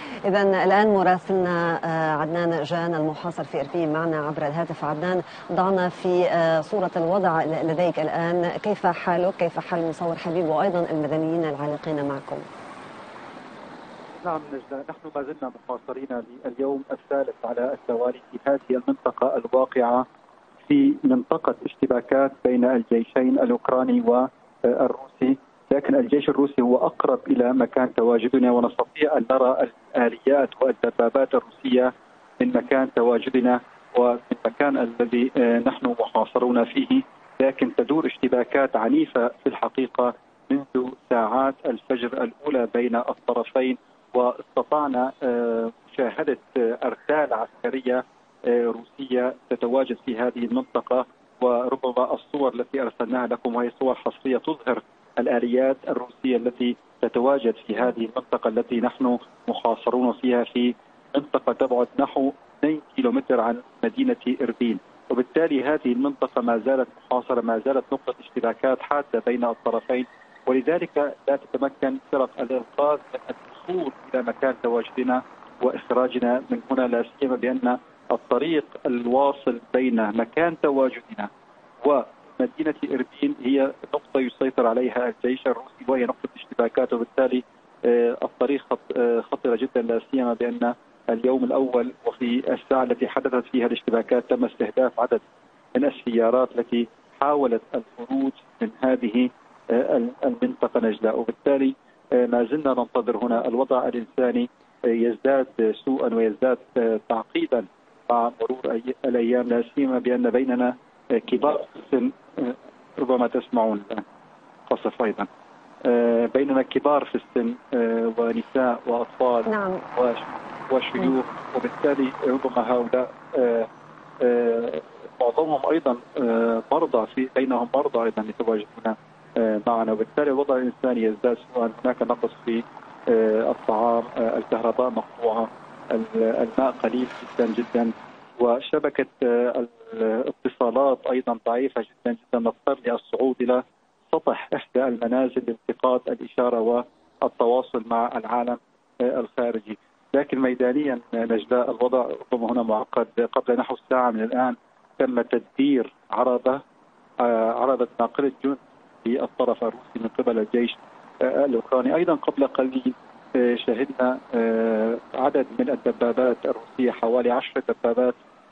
إذا الآن مراسلنا عدنان جان المحاصر في إربين معنا عبر الهاتف. عدنان، ضعنا في صورة الوضع لديك الآن، كيف حالك؟ كيف حال مصور حبيب وأيضا المدنيين العالقين معكم؟ نعم نجدة، نحن ما زلنا محاصرين لليوم الثالث على التوالي في هذه المنطقة الواقعة في منطقة اشتباكات بين الجيشين الأوكراني والروسي، لكن الجيش الروسي هو أقرب إلى مكان تواجدنا، ونستطيع أن نرى الآليات والدبابات الروسية من مكان تواجدنا ومن المكان الذي نحن محاصرون فيه. لكن تدور اشتباكات عنيفة في الحقيقة منذ ساعات الفجر الأولى بين الطرفين، واستطعنا مشاهدة أرسال عسكرية روسية تتواجد في هذه المنطقة، وربما الصور التي أرسلناها لكم وهي صور حصرية تظهر الآليات الروسية التي تتواجد في هذه المنطقة التي نحن محاصرون فيها، في منطقة تبعد نحو 2 كيلومتر عن مدينة إربين. وبالتالي هذه المنطقة ما زالت محاصرة، ما زالت نقطة اشتباكات حادة بين الطرفين، ولذلك لا تتمكن فرق الإنقاذ من الوصول إلى مكان تواجدنا وإخراجنا من هنا، لا سيما بأن الطريق الواصل بين مكان تواجدنا ومدينة إربين هي نقطة يسيطر عليها الجيش الروسي وهي نقطة اشتباكات، وبالتالي الطريق خطرة جدا، لا سيما بأن اليوم الأول وفي الساعة التي حدثت فيها الاشتباكات تم استهداف عدد من السيارات التي حاولت الخروج من هذه المنطقة نجلاء. وبالتالي ما زلنا ننتظر هنا. الوضع الإنساني يزداد سوءا ويزداد تعقيدا مع مرور الأيام، لا سيما بأن بيننا كبار في السن، ربما تسمعون قصف أيضا، بيننا كبار في السن ونساء وأطفال. نعم. وشيوخ، وبالتالي ربما هؤلاء معظمهم أيضا مرضى، في بينهم مرضى أيضا يتواجدون معنا، وبالتالي الوضع الإنساني يزداد سوءا. هناك نقص في الطعام، الكهرباء مقطوعة، الماء قليل جدا جدا، وشبكة الاتصالات أيضا ضعيفة جدا جدا. نضطر للصعود إلى سطح إحدى المنازل لالتقاط الإشارة والتواصل مع العالم الخارجي. لكن ميدانيا نجلاء الوضع ربما هنا معقد. قبل نحو ساعة من الآن تم تدبير عربة ناقلة جند في الطرف الروسي من قبل الجيش الأوكراني. أيضا قبل قليل شهدنا عدد من الدبابات الروسية، حوالي 10 دبابات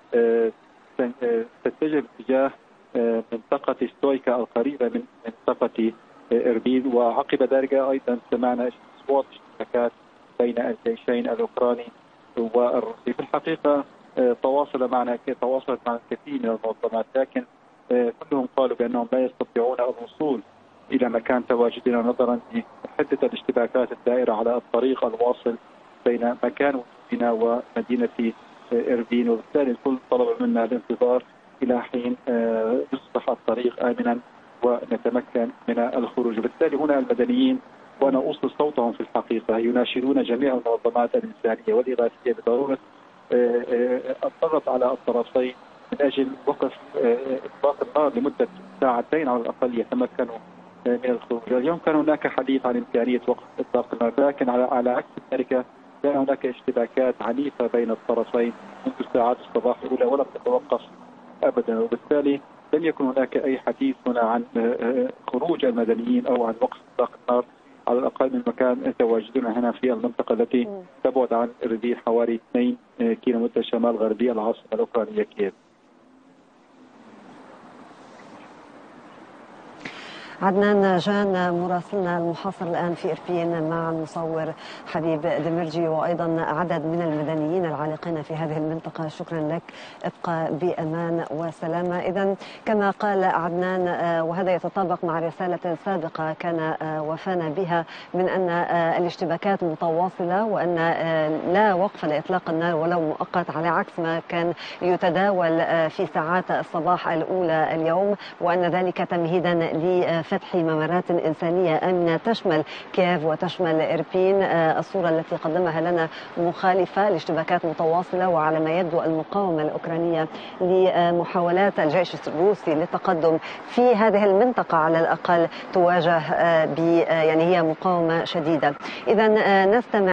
تتجه باتجاه منطقة ستويكا القريبة من منطقة إربين. وعقب ذلك أيضا سمعنا أصوات اشتباكات بين الجيشين الأوكراني والروسي. في الحقيقة تواصلت معنا الكثير من المنظمات، لكن كلهم قالوا بأنهم لا يستطيعون الوصول إلى مكان تواجدنا نظرا لحدة الاشتباكات الدائرة على الطريق الواصل بين مكان وجودنا ومدينة إربين، وبالتالي الكل طلب منا الانتظار إلى حين يصبح الطريق آمنا ونتمكن من الخروج. وبالتالي هنا المدنيين، وأنا أوصل صوتهم في الحقيقة، يناشدون جميع المنظمات الإنسانية والإغاثية بضرورة الضغط على الطرفين من أجل وقف إطلاق النار لمدة ساعتين على الأقل يتمكنوا من الخروج. اليوم كان هناك حديث عن إمكانية وقف إطلاق النار، لكن على عكس ذلك كان هناك اشتباكات عنيفة بين الطرفين منذ ساعات الصباح الأولى ولم تتوقف أبدا، وبالتالي لم يكن هناك أي حديث هنا عن خروج المدنيين أو عن وقف إطلاق النار، على الأقل من مكان تواجدنا هنا في المنطقة التي تبعد عن إربين حوالي 2 كيلومتر شمال غربي العاصمة الأوكرانية كييف. عدنان جان مراسلنا المحاصر الآن في إربين مع المصور حبيب دمرجي وأيضا عدد من المدنيين العالقين في هذه المنطقة. شكرا لك، ابقى بأمان وسلامة. إذا كما قال عدنان، وهذا يتطابق مع رسالة سابقة كان وفانا بها من أن الاشتباكات متواصلة وأن لا وقف لإطلاق النار ولو مؤقت، على عكس ما كان يتداول في ساعات الصباح الأولى اليوم، وأن ذلك تمهيدا فتح ممرات إنسانية آمنة تشمل كييف وتشمل إربين. الصورة التي قدمها لنا مخالفة، الاشتباكات متواصلة، وعلى ما يبدو المقاومة الأوكرانية لمحاولات الجيش الروسي للتقدم في هذه المنطقة على الأقل تواجه يعني هي مقاومة شديدة. إذا نستمع